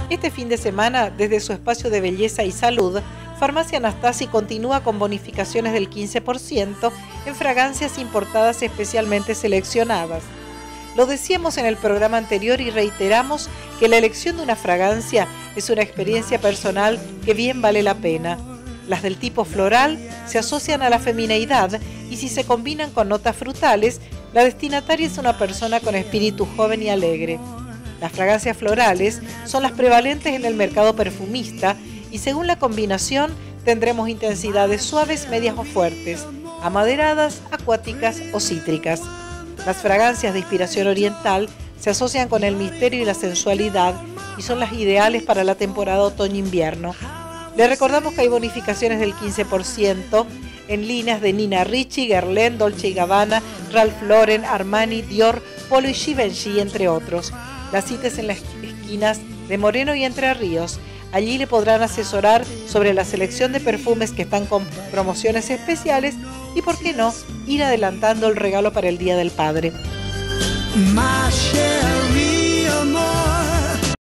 Este fin de semana, desde su espacio de belleza y salud, Farmacia Anastasi continúa con bonificaciones del 15% en fragancias importadas especialmente seleccionadas. Lo decíamos en el programa anterior y reiteramos que la elección de una fragancia es una experiencia personal que bien vale la pena. Las del tipo floral se asocian a la femineidad y si se combinan con notas frutales, la destinataria es una persona con espíritu joven y alegre. Las fragancias florales son las prevalentes en el mercado perfumista y según la combinación tendremos intensidades suaves, medias o fuertes, amaderadas, acuáticas o cítricas. Las fragancias de inspiración oriental se asocian con el misterio y la sensualidad y son las ideales para la temporada otoño-invierno. Le recordamos que hay bonificaciones del 15% en líneas de Nina Ricci, Guerlain, Dolce & Gabbana, Ralph Lauren, Armani, Dior, Polo y Givenchy, entre otros. La cita es en las esquinas de Moreno y Entre Ríos. Allí le podrán asesorar sobre la selección de perfumes que están con promociones especiales y, por qué no, ir adelantando el regalo para el Día del Padre.